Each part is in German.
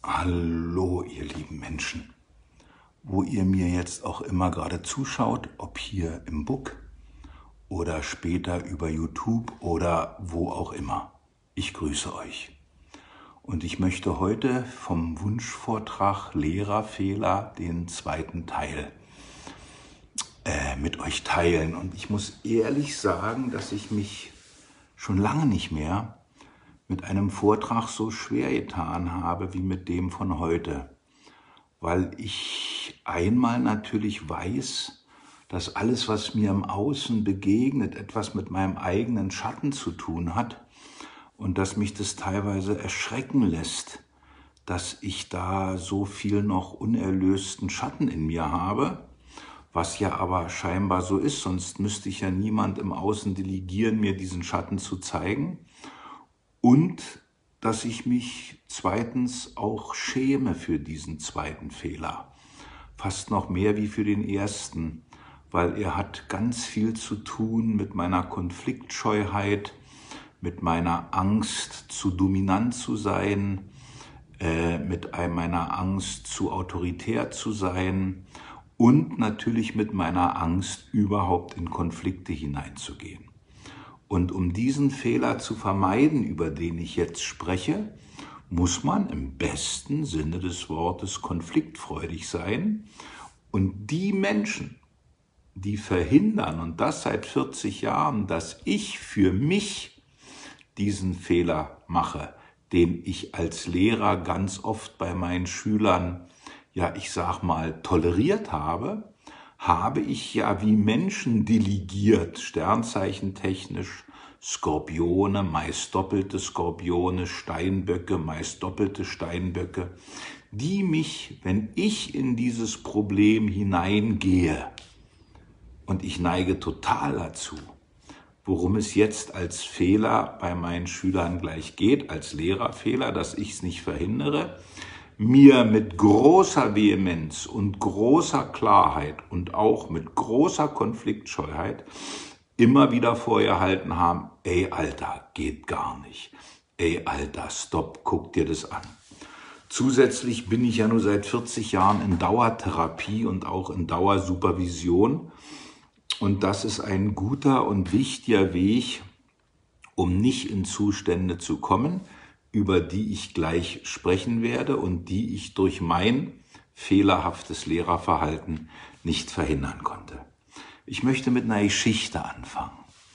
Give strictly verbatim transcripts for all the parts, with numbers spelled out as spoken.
Hallo, ihr lieben Menschen, wo ihr mir jetzt auch immer gerade zuschaut, ob hier im Book oder später über YouTube oder wo auch immer. Ich grüße euch. Und ich möchte heute vom Wunschvortrag Lehrerfehler den zweiten Teil äh, mit euch teilen. Und ich muss ehrlich sagen, dass ich mich schon lange nicht mehr mit einem Vortrag so schwer getan habe wie mit dem von heute, weil ich einmal natürlich weiß, dass alles, was mir im Außen begegnet, etwas mit meinem eigenen Schatten zu tun hat und dass mich das teilweise erschrecken lässt, dass ich da so viel noch unerlösten Schatten in mir habe, was ja aber scheinbar so ist, sonst müsste ich ja niemand im Außen delegieren, mir diesen Schatten zu zeigen. Und dass ich mich zweitens auch schäme für diesen zweiten Fehler. Fast noch mehr wie für den ersten, weil er hat ganz viel zu tun mit meiner Konfliktscheuheit, mit meiner Angst, zu dominant zu sein, äh, mit meiner Angst, zu autoritär zu sein und natürlich mit meiner Angst, überhaupt in Konflikte hineinzugehen. Und um diesen Fehler zu vermeiden, über den ich jetzt spreche, muss man im besten Sinne des Wortes konfliktfreudig sein. Und die Menschen, die verhindern, und das seit vierzig Jahren, dass ich für mich diesen Fehler mache, den ich als Lehrer ganz oft bei meinen Schülern, ja, ich sag mal, toleriert habe, habe ich ja wie Menschen delegiert, Sternzeichen technisch, Skorpione, meist doppelte Skorpione, Steinböcke, meist doppelte Steinböcke, die mich, wenn ich in dieses Problem hineingehe, und ich neige total dazu, worum es jetzt als Fehler bei meinen Schülern gleich geht, als Lehrerfehler, dass ich es nicht verhindere, mir mit großer Vehemenz und großer Klarheit und auch mit großer Konfliktscheuheit immer wieder vorgehalten haben, ey Alter, geht gar nicht, ey Alter, stopp, guck dir das an. Zusätzlich bin ich ja nur seit vierzig Jahren in Dauertherapie und auch in Dauersupervision und das ist ein guter und wichtiger Weg, um nicht in Zustände zu kommen, über die ich gleich sprechen werde und die ich durch mein fehlerhaftes Lehrerverhalten nicht verhindern konnte. Ich möchte mit einer Geschichte anfangen.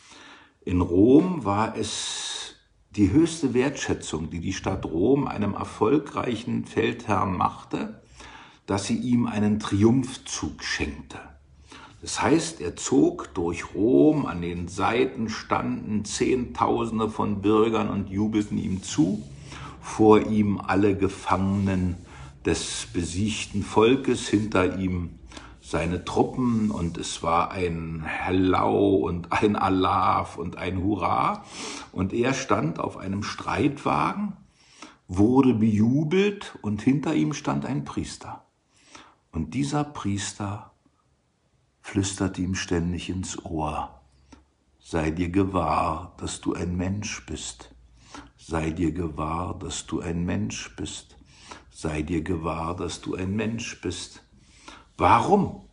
In Rom war es die höchste Wertschätzung, die die Stadt Rom einem erfolgreichen Feldherrn machte, dass sie ihm einen Triumphzug schenkte. Das heißt, er zog durch Rom, an den Seiten standen Zehntausende von Bürgern und jubelten ihm zu, vor ihm alle Gefangenen des besiegten Volkes, hinter ihm seine Truppen und es war ein Hellau und ein Alaf und ein Hurra und er stand auf einem Streitwagen, wurde bejubelt und hinter ihm stand ein Priester und dieser Priester flüsterte ihm ständig ins Ohr, sei dir gewahr, dass du ein Mensch bist, sei dir gewahr, dass du ein Mensch bist, sei dir gewahr, dass du ein Mensch bist. Warum?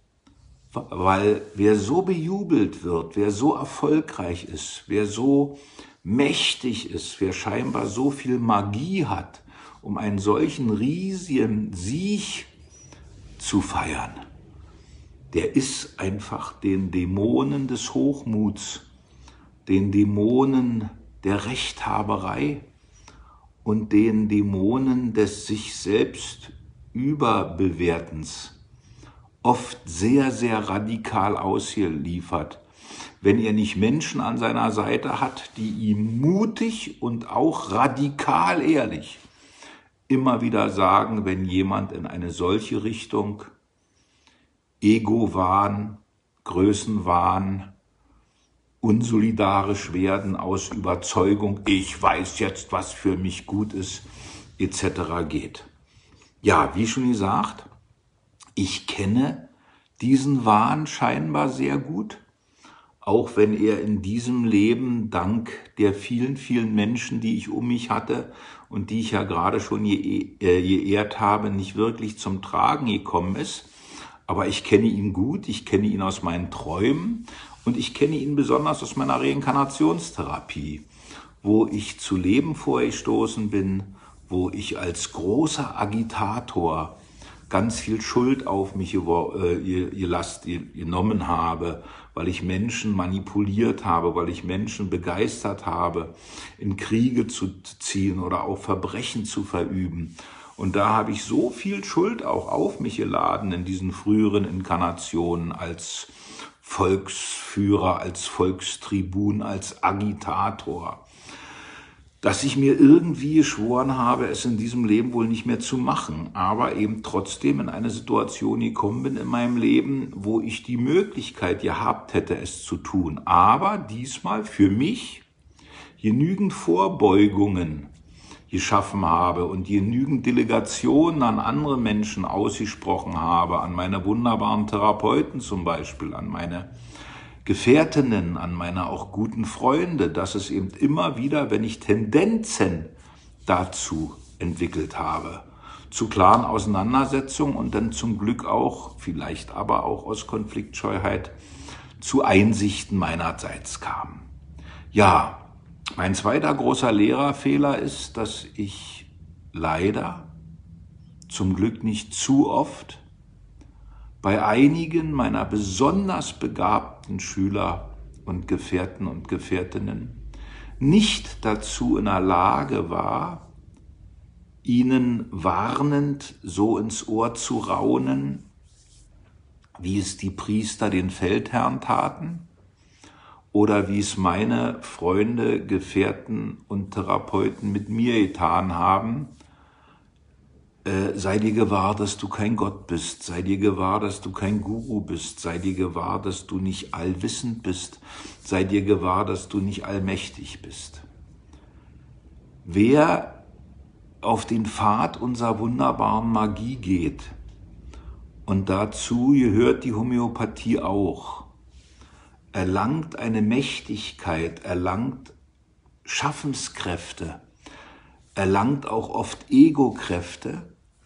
Weil wer so bejubelt wird, wer so erfolgreich ist, wer so mächtig ist, wer scheinbar so viel Magie hat, um einen solchen riesigen Sieg zu feiern, der ist einfach den Dämonen des Hochmuts, den Dämonen der Rechthaberei und den Dämonen des sich selbst Überbewertens oft sehr, sehr radikal ausgeliefert, wenn er nicht Menschen an seiner Seite hat, die ihm mutig und auch radikal ehrlich immer wieder sagen, wenn jemand in eine solche Richtung Ego-Wahn, Größenwahn, unsolidarisch werden aus Überzeugung, ich weiß jetzt, was für mich gut ist, et cetera geht. Ja, wie schon gesagt, ich kenne diesen Wahn scheinbar sehr gut, auch wenn er in diesem Leben dank der vielen, vielen Menschen, die ich um mich hatte und die ich ja gerade schon ge äh, geehrt habe, nicht wirklich zum Tragen gekommen ist. Aber ich kenne ihn gut, ich kenne ihn aus meinen Träumen und ich kenne ihn besonders aus meiner Reinkarnationstherapie, wo ich zu Leben vorgestoßen bin, wo ich als großer Agitator ganz viel Schuld auf mich genommen habe, weil ich Menschen manipuliert habe, weil ich Menschen begeistert habe, in Kriege zu ziehen oder auch Verbrechen zu verüben. Und da habe ich so viel Schuld auch auf mich geladen in diesen früheren Inkarnationen als Volksführer, als Volkstribun, als Agitator, dass ich mir irgendwie geschworen habe, es in diesem Leben wohl nicht mehr zu machen, aber eben trotzdem in eine Situation gekommen bin in meinem Leben, wo ich die Möglichkeit gehabt hätte, es zu tun, aber diesmal für mich genügend Vorbeugungen geschaffen habe und genügend Delegationen an andere Menschen ausgesprochen habe, an meine wunderbaren Therapeuten zum Beispiel, an meine Gefährtinnen, an meine auch guten Freunde, dass es eben immer wieder, wenn ich Tendenzen dazu entwickelt habe, zu klaren Auseinandersetzungen und dann zum Glück auch, vielleicht aber auch aus Konfliktscheuheit, zu Einsichten meinerseits kam. Ja, mein zweiter großer Lehrerfehler ist, dass ich leider, zum Glück nicht zu oft, bei einigen meiner besonders begabten Schüler und Gefährten und Gefährtinnen nicht dazu in der Lage war, ihnen warnend so ins Ohr zu raunen, wie es die Priester den Feldherrn taten oder wie es meine Freunde, Gefährten und Therapeuten mit mir getan haben. Äh, sei dir gewahr, dass du kein Gott bist, sei dir gewahr, dass du kein Guru bist, sei dir gewahr, dass du nicht allwissend bist, sei dir gewahr, dass du nicht allmächtig bist. Wer auf den Pfad unserer wunderbaren Magie geht, und dazu gehört die Homöopathie auch, erlangt eine Mächtigkeit, erlangt Schaffenskräfte, erlangt auch oft Ego-Kräfte,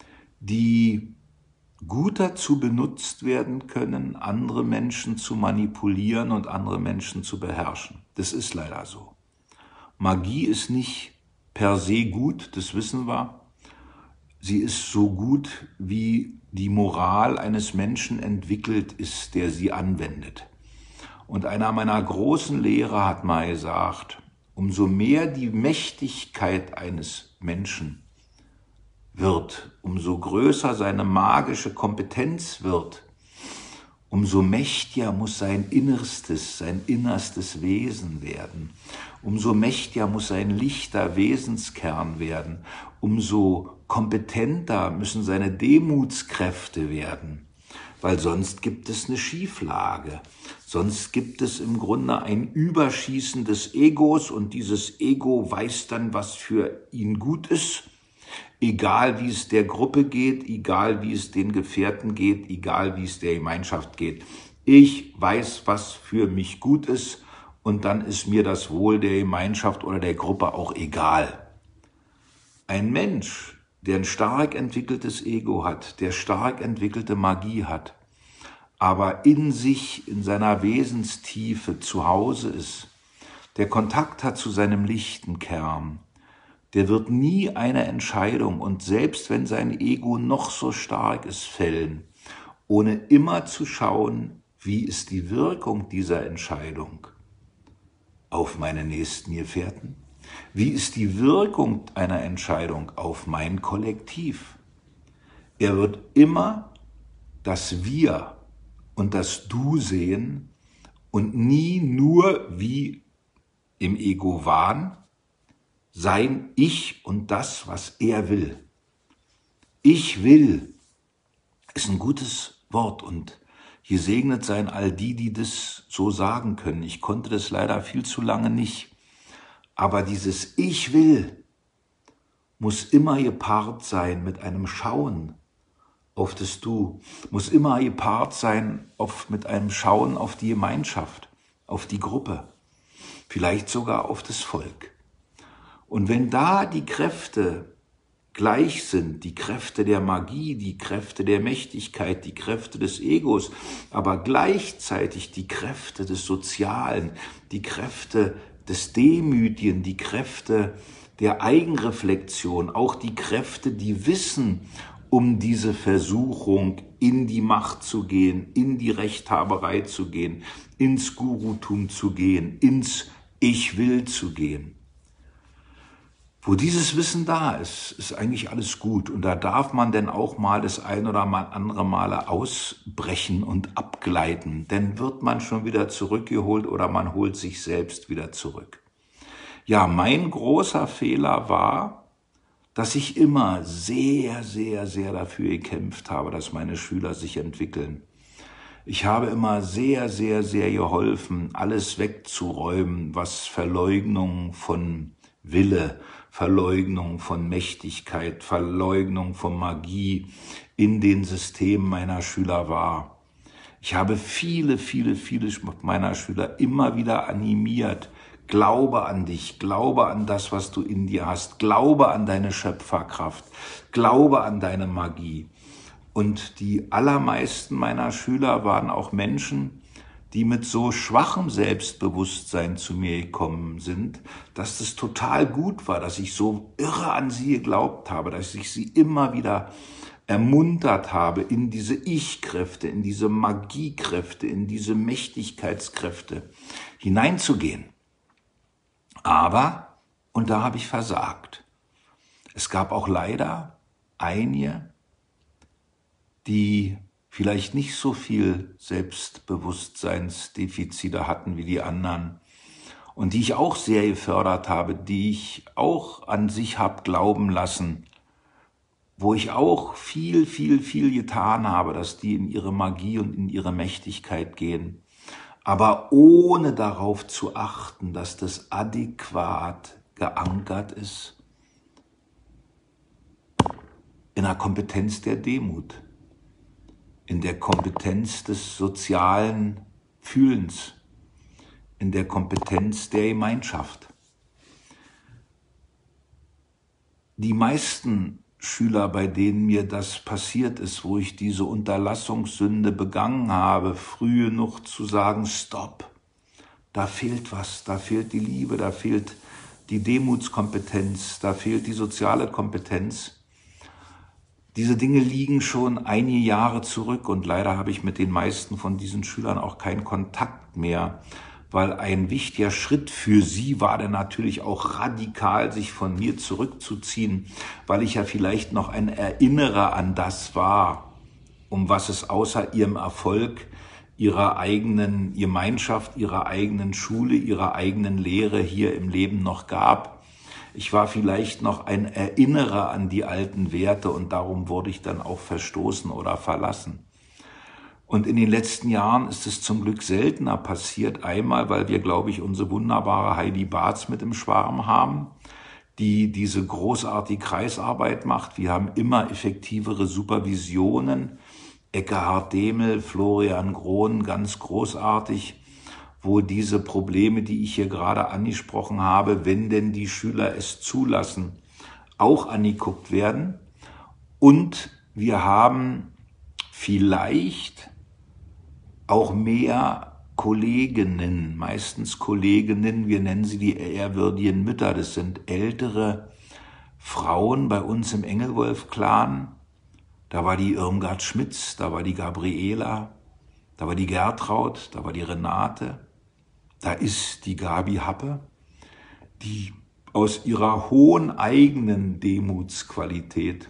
die gut dazu benutzt werden können, andere Menschen zu manipulieren und andere Menschen zu beherrschen. Das ist leider so. Magie ist nicht per se gut, das wissen wir. Sie ist so gut, wie die Moral eines Menschen entwickelt ist, der sie anwendet. Und einer meiner großen Lehrer hat mal gesagt, umso mehr die Mächtigkeit eines Menschen wird, umso größer seine magische Kompetenz wird, umso mächtiger muss sein Innerstes, sein innerstes Wesen werden. Umso mächtiger muss sein lichter Wesenskern werden. Umso kompetenter müssen seine Demutskräfte werden. Weil sonst gibt es eine Schieflage. Sonst gibt es im Grunde ein Überschießen des Egos und dieses Ego weiß dann, was für ihn gut ist. Egal wie es der Gruppe geht, egal wie es den Gefährten geht, egal wie es der Gemeinschaft geht. Ich weiß, was für mich gut ist und dann ist mir das Wohl der Gemeinschaft oder der Gruppe auch egal. Ein Mensch, der ein stark entwickeltes Ego hat, der stark entwickelte Magie hat, aber in sich, in seiner Wesenstiefe zu Hause ist, der Kontakt hat zu seinem lichten Kern, der wird nie eine Entscheidung und selbst wenn sein Ego noch so stark ist, fällen, ohne immer zu schauen, wie ist die Wirkung dieser Entscheidung auf meine nächsten Gefährten? Wie ist die Wirkung einer Entscheidung auf mein Kollektiv? Er wird immer das Wir und das Du sehen und nie nur wie im Ego-Wahn sein Ich und das, was er will. Ich will ist ein gutes Wort und gesegnet seien all die, die das so sagen können. Ich konnte das leider viel zu lange nicht. Aber dieses Ich will muss immer gepaart sein mit einem Schauen auf das Du, muss immer gepaart sein auf, mit einem Schauen auf die Gemeinschaft, auf die Gruppe, vielleicht sogar auf das Volk. Und wenn da die Kräfte gleich sind, die Kräfte der Magie, die Kräfte der Mächtigkeit, die Kräfte des Egos, aber gleichzeitig die Kräfte des Sozialen, die Kräfte des Demütigen, die Kräfte der Eigenreflexion, auch die Kräfte, die wissen um diese Versuchung, in die Macht zu gehen, in die Rechthaberei zu gehen, ins Gurutum zu gehen, ins Ich will zu gehen. Wo dieses Wissen da ist, ist eigentlich alles gut. Und da darf man denn auch mal das ein oder mal andere Male ausbrechen und abgleiten. Denn wird man schon wieder zurückgeholt oder man holt sich selbst wieder zurück. Ja, mein großer Fehler war, dass ich immer sehr, sehr, sehr dafür gekämpft habe, dass meine Schüler sich entwickeln. Ich habe immer sehr, sehr, sehr geholfen, alles wegzuräumen, was Verleugnung von Wille, Verleugnung von Mächtigkeit, Verleugnung von Magie in den Systemen meiner Schüler war. Ich habe viele, viele, viele meiner Schüler immer wieder animiert. Glaube an dich, glaube an das, was du in dir hast, glaube an deine Schöpferkraft, glaube an deine Magie. Und die allermeisten meiner Schüler waren auch Menschen, die mit so schwachem Selbstbewusstsein zu mir gekommen sind, dass das total gut war, dass ich so irre an sie geglaubt habe, dass ich sie immer wieder ermuntert habe, in diese Ich-Kräfte, in diese Magiekräfte, in diese Mächtigkeitskräfte hineinzugehen. Aber, und da habe ich versagt, es gab auch leider einige, die vielleicht nicht so viel Selbstbewusstseinsdefizite hatten wie die anderen und die ich auch sehr gefördert habe, die ich auch an sich habe glauben lassen, wo ich auch viel, viel, viel getan habe, dass die in ihre Magie und in ihre Mächtigkeit gehen. Aber ohne darauf zu achten, dass das adäquat geankert ist in der Kompetenz der Demut, in der Kompetenz des sozialen Fühlens, in der Kompetenz der Gemeinschaft. Die meisten Schüler, bei denen mir das passiert ist, wo ich diese Unterlassungssünde begangen habe, früh genug zu sagen, stopp, da fehlt was, da fehlt die Liebe, da fehlt die Demutskompetenz, da fehlt die soziale Kompetenz. Diese Dinge liegen schon einige Jahre zurück und leider habe ich mit den meisten von diesen Schülern auch keinen Kontakt mehr, weil ein wichtiger Schritt für sie war dann natürlich auch radikal, sich von mir zurückzuziehen, weil ich ja vielleicht noch ein Erinnerer an das war, um was es außer ihrem Erfolg, ihrer eigenen Gemeinschaft, ihrer eigenen Schule, ihrer eigenen Lehre hier im Leben noch gab. Ich war vielleicht noch ein Erinnerer an die alten Werte und darum wurde ich dann auch verstoßen oder verlassen. Und in den letzten Jahren ist es zum Glück seltener passiert. Einmal, weil wir, glaube ich, unsere wunderbare Heidi Barz mit im Schwarm haben, die diese großartige Kreisarbeit macht. Wir haben immer effektivere Supervisionen. Eckhard Demel, Florian Grohn, ganz großartig, wo diese Probleme, die ich hier gerade angesprochen habe, wenn denn die Schüler es zulassen, auch angeguckt werden. Und wir haben vielleicht auch mehr Kolleginnen, meistens Kolleginnen, wir nennen sie die ehrwürdigen Mütter, das sind ältere Frauen bei uns im Engelwolf-Clan. Da war die Irmgard Schmitz, da war die Gabriela, da war die Gertraud, da war die Renate, da ist die Gabi Happe, die aus ihrer hohen eigenen Demutsqualität,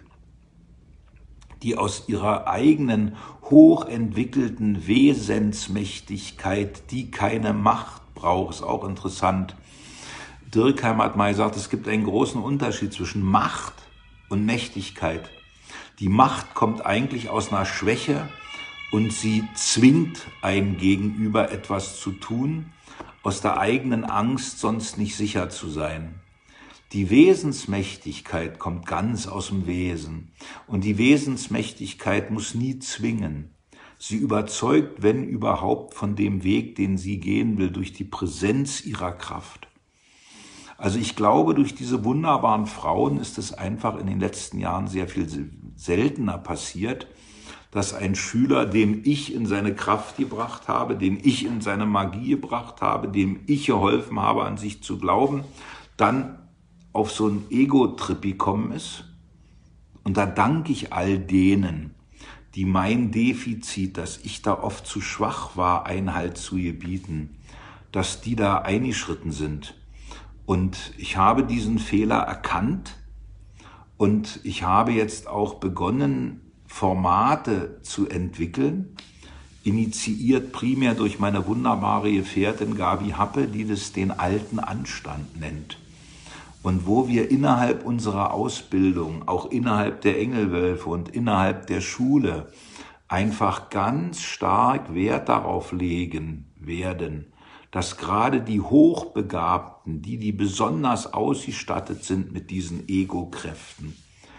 die aus ihrer eigenen hochentwickelten Wesensmächtigkeit, die keine Macht braucht, ist auch interessant. Dürkheim hat mal gesagt, es gibt einen großen Unterschied zwischen Macht und Mächtigkeit. Die Macht kommt eigentlich aus einer Schwäche und sie zwingt einen gegenüber etwas zu tun, aus der eigenen Angst, sonst nicht sicher zu sein. Die Wesensmächtigkeit kommt ganz aus dem Wesen und die Wesensmächtigkeit muss nie zwingen. Sie überzeugt, wenn überhaupt, von dem Weg, den sie gehen will, durch die Präsenz ihrer Kraft. Also ich glaube, durch diese wunderbaren Frauen ist es einfach in den letzten Jahren sehr viel seltener passiert, dass ein Schüler, dem ich in seine Kraft gebracht habe, den ich in seine Magie gebracht habe, dem ich geholfen habe, an sich zu glauben, dann auf so einen Ego-Trip gekommen ist. Und da danke ich all denen, die mein Defizit, dass ich da oft zu schwach war, Einhalt zu gebieten, dass die da eingeschritten sind. Und ich habe diesen Fehler erkannt und ich habe jetzt auch begonnen, Formate zu entwickeln, initiiert primär durch meine wunderbare Gefährtin Gabi Happe, die das den alten Anstand nennt. Und wo wir innerhalb unserer Ausbildung, auch innerhalb der Engelwölfe und innerhalb der Schule einfach ganz stark Wert darauf legen werden, dass gerade die Hochbegabten, die, die besonders ausgestattet sind mit diesen Ego-Kräften,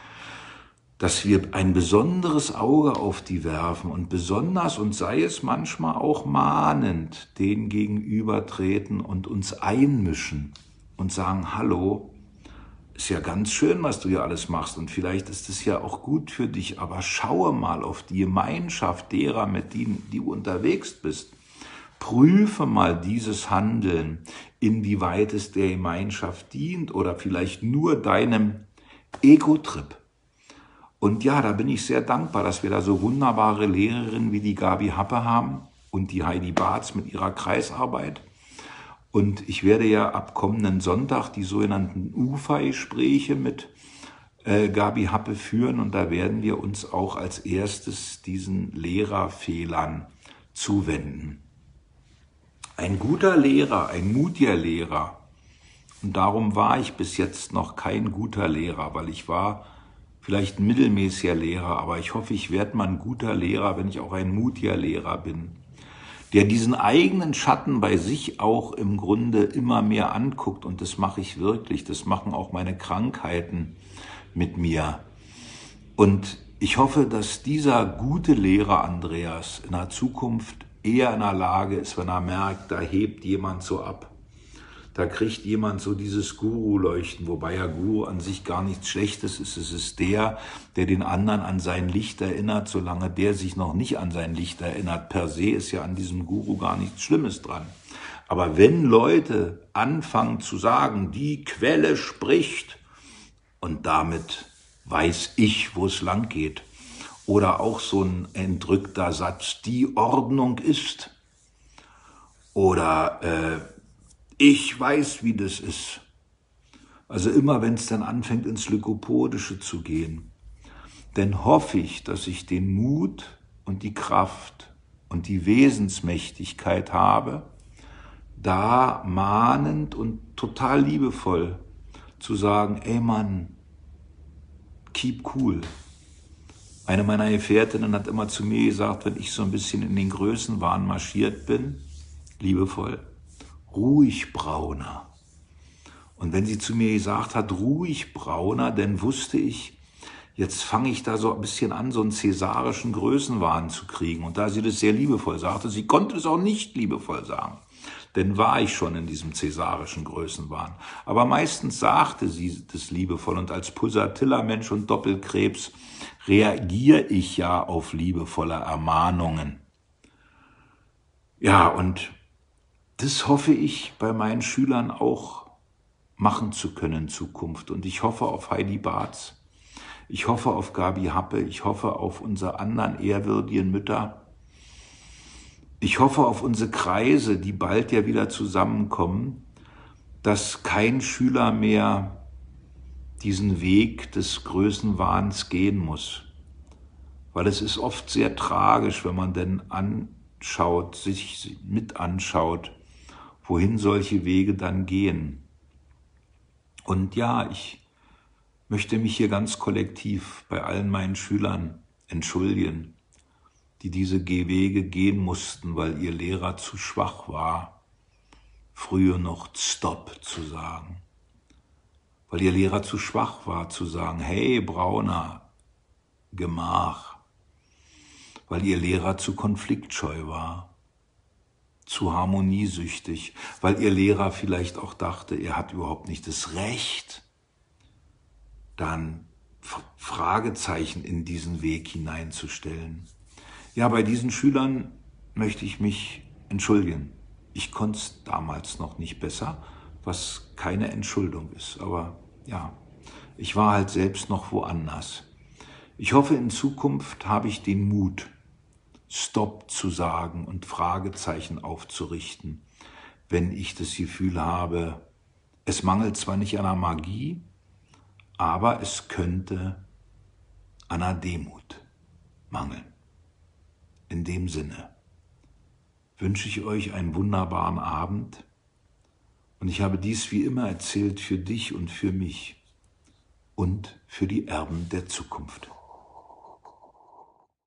dass wir ein besonderes Auge auf die werfen und besonders, und sei es manchmal auch mahnend, denen gegenübertreten und uns einmischen und sagen, hallo, ist ja ganz schön, was du hier alles machst und vielleicht ist es ja auch gut für dich, aber schaue mal auf die Gemeinschaft derer, mit denen du unterwegs bist. Prüfe mal dieses Handeln, inwieweit es der Gemeinschaft dient oder vielleicht nur deinem Ego-Trip. Und ja, da bin ich sehr dankbar, dass wir da so wunderbare Lehrerinnen wie die Gabi Happe haben und die Heidi Barz mit ihrer Kreisarbeit. Und ich werde ja ab kommenden Sonntag die sogenannten U F A-Gespräche mit äh, Gabi Happe führen. Und da werden wir uns auch als erstes diesen Lehrerfehlern zuwenden. Ein guter Lehrer, ein mutiger Lehrer, und darum war ich bis jetzt noch kein guter Lehrer, weil ich war vielleicht ein mittelmäßiger Lehrer, aber ich hoffe, ich werde mal ein guter Lehrer, wenn ich auch ein mutiger Lehrer bin, der diesen eigenen Schatten bei sich auch im Grunde immer mehr anguckt. Und das mache ich wirklich, das machen auch meine Krankheiten mit mir. Und ich hoffe, dass dieser gute Lehrer Andreas in der Zukunft eher in der Lage ist, wenn er merkt, da hebt jemand so ab. Da kriegt jemand so dieses Guru-Leuchten, wobei ja Guru an sich gar nichts Schlechtes ist. Es ist der, der den anderen an sein Licht erinnert, solange der sich noch nicht an sein Licht erinnert. Per se ist ja an diesem Guru gar nichts Schlimmes dran. Aber wenn Leute anfangen zu sagen, die Quelle spricht, und damit weiß ich, wo es lang geht, oder auch so ein entrückter Satz, die Ordnung ist, oder äh, ich weiß, wie das ist. Also immer, wenn es dann anfängt, ins Lykopodische zu gehen, dann hoffe ich, dass ich den Mut und die Kraft und die Wesensmächtigkeit habe, da mahnend und total liebevoll zu sagen, ey Mann, keep cool. Eine meiner Gefährtinnen hat immer zu mir gesagt, wenn ich so ein bisschen in den Größenwahn marschiert bin, liebevoll, ruhig brauner. Und wenn sie zu mir gesagt hat, ruhig brauner, dann wusste ich, jetzt fange ich da so ein bisschen an, so einen cäsarischen Größenwahn zu kriegen. Und da sie das sehr liebevoll sagte, sie konnte es auch nicht liebevoll sagen, denn war ich schon in diesem cäsarischen Größenwahn. Aber meistens sagte sie das liebevoll und als Pulsatilla-Mensch und Doppelkrebs reagiere ich ja auf liebevolle Ermahnungen. Ja, und das hoffe ich bei meinen Schülern auch machen zu können in Zukunft. Und ich hoffe auf Heidi Barz, ich hoffe auf Gabi Happe, ich hoffe auf unsere anderen ehrwürdigen Mütter. Ich hoffe auf unsere Kreise, die bald ja wieder zusammenkommen, dass kein Schüler mehr diesen Weg des Größenwahns gehen muss. Weil es ist oft sehr tragisch, wenn man denn anschaut, sich mit anschaut, wohin solche Wege dann gehen. Und ja, ich möchte mich hier ganz kollektiv bei allen meinen Schülern entschuldigen, die diese Wege gehen mussten, weil ihr Lehrer zu schwach war, früher noch Stopp zu sagen. Weil ihr Lehrer zu schwach war, zu sagen, hey Brauner, Gemach. weil ihr Lehrer zu konfliktscheu war, zu harmoniesüchtig, weil ihr Lehrer vielleicht auch dachte, er hat überhaupt nicht das Recht, dann Fragezeichen in diesen Weg hineinzustellen. Ja, bei diesen Schülern möchte ich mich entschuldigen. Ich konnte es damals noch nicht besser, was keine Entschuldigung ist. Aber ja, ich war halt selbst noch woanders. Ich hoffe, in Zukunft habe ich den Mut, Stopp zu sagen und Fragezeichen aufzurichten, wenn ich das Gefühl habe, es mangelt zwar nicht an der Magie, aber es könnte an der Demut mangeln. In dem Sinne wünsche ich euch einen wunderbaren Abend und ich habe dies wie immer erzählt für dich und für mich und für die Erben der Zukunft.